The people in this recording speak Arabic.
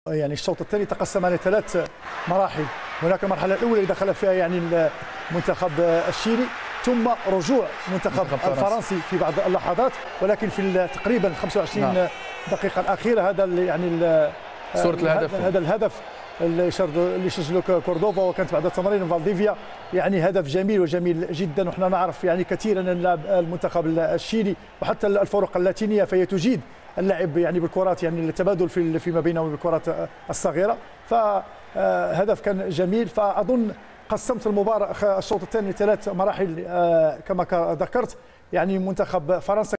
يعني الشوط الثاني تقسم على 3 مراحل. هناك المرحله الاولى اللي دخل فيها يعني المنتخب الشيلي، ثم رجوع المنتخب الفرنسي في بعض اللحظات، ولكن في تقريبا 25 دقيقه الاخيره هذا يعني صورة الهدف، هذا الهدف اللي سجله كوردوفا، وكانت بعد تمرين فالديفيا. يعني هدف جميل وجميل جدا، ونحن نعرف يعني كثيرا ان المنتخب الشيلي وحتى الفرق اللاتينيه فهي تجيد اللعب يعني بالكرات، يعني التبادل فيما بينهم بالكرات الصغيره. فهدف كان جميل. فاظن قسمت المباراه الشوط الثاني ل3 مراحل كما ذكرت. يعني منتخب فرنسا